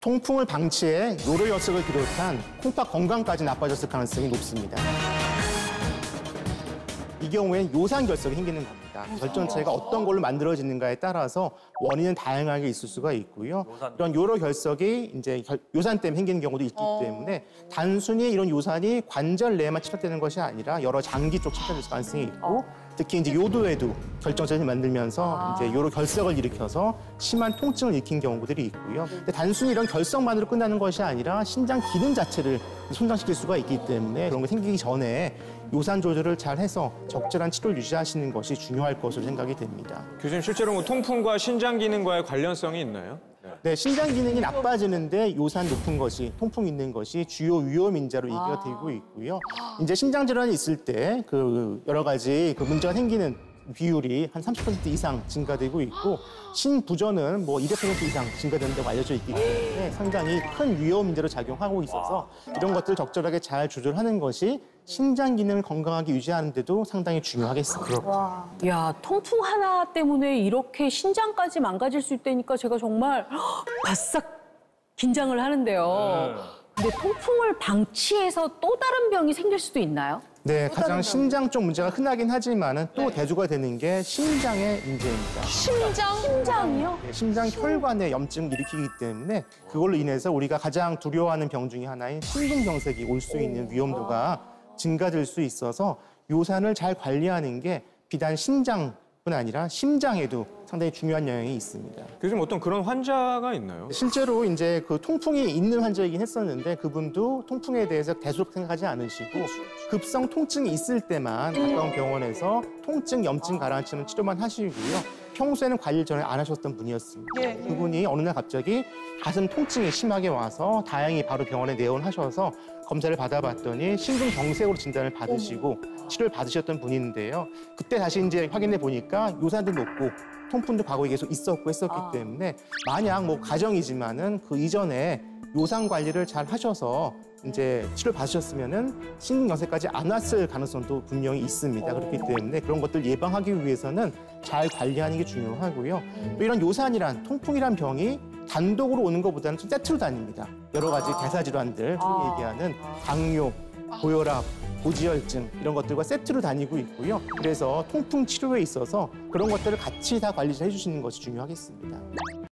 통풍을 방치해 요로혈색을 비롯한 콩팥 건강까지 나빠졌을 가능성이 높습니다. 이 경우엔 요산결석이 생기는 겁니다. 결정체가 어떤 걸로 만들어지는가에 따라서 원인은 다양하게 있을 수가 있고요. 이런 요로결석이 이제 요산 때문에 생기는 경우도 있기 때문에 단순히 이런 요산이 관절 내에만 침착되는 것이 아니라 여러 장기 쪽 침착될 가능성이 있고 특히 이제 요도에도 결정체를 만들면서 이제 요로결석을 일으켜서 심한 통증을 일으킨 경우들이 있고요. 근데 단순히 이런 결석만으로 끝나는 것이 아니라 신장 기능 자체를 손상시킬 수가 있기 때문에 그런 게 생기기 전에 요산 조절을 잘 해서 적절한 치료를 유지하시는 것이 중요할 것으로 생각이 됩니다. 교수님, 실제로 뭐 통풍과 신장 기능과의 관련성이 있나요? 네, 신장 기능이 나빠지는데 요산 높은 것이, 통풍 있는 것이 주요 위험 인자로 얘기가 되고 있고요. 이제 신장 질환이 있을 때 그 여러 가지 그 문제가 생기는 비율이 한 30% 이상 증가되고 있고 신부전은 뭐 200% 이상 증가된다고 알려져 있기 때문에 상당히 큰 위험 인자로 작용하고 있어서 이런 것들을 적절하게 잘 조절하는 것이 신장 기능을 건강하게 유지하는 데도 상당히 중요하겠습니다. 야, 통풍 하나 때문에 이렇게 신장까지 망가질 수 있다니까 제가 정말 바싹 긴장을 하는데요. 근데 통풍을 방치해서 또 다른 병이 생길 수도 있나요? 네, 가장 신장 쪽 문제가 흔하긴 하지만은 또 대두가 되는 게 심장의 문제입니다. 심장이요? 네, 심장 혈관에 염증을 일으키기 때문에 그걸로 인해서 우리가 가장 두려워하는 병 중에 하나인 심근경색이 올 수 있는 위험도가 증가될 수 있어서 요산을 잘 관리하는 게 비단 신장뿐 아니라 심장에도 상당히 중요한 영향이 있습니다. 교수님, 어떤 그런 환자가 있나요? 실제로 이제 그 통풍이 있는 환자이긴 했었는데 그분도 통풍에 대해서 계속 생각하지 않으시고 급성 통증이 있을 때만 가까운 병원에서 통증, 염증 가라앉히는 치료만 하시고요. 평소에는 관리를 전혀 안 하셨던 분이었습니다. 그분이 어느 날 갑자기 가슴 통증이 심하게 와서 다행히 바로 병원에 내원하셔서 검사를 받아봤더니 심근경색으로 진단을 받으시고 치료를 받으셨던 분인데요. 그때 다시 이제 확인해 보니까 요산도 높고 통풍도 과거에 계속 있었고 했었기 때문에 만약 뭐 가정이지만은 그 이전에 요산 관리를 잘 하셔서 이제 치료를 받으셨으면은 심근경색까지 안 왔을 가능성도 분명히 있습니다. 그렇기 때문에 그런 것들 예방하기 위해서는 잘 관리하는 게 중요하고요. 또 이런 요산이란 통풍이란 병이 단독으로 오는 것보다는 좀 세트로 다닙니다. 여러 가지 대사질환들, 흔히 얘기하는 당뇨, 고혈압, 고지혈증 이런 것들과 세트로 다니고 있고요. 그래서 통풍 치료에 있어서 그런 것들을 같이 다 관리를 해주시는 것이 중요하겠습니다.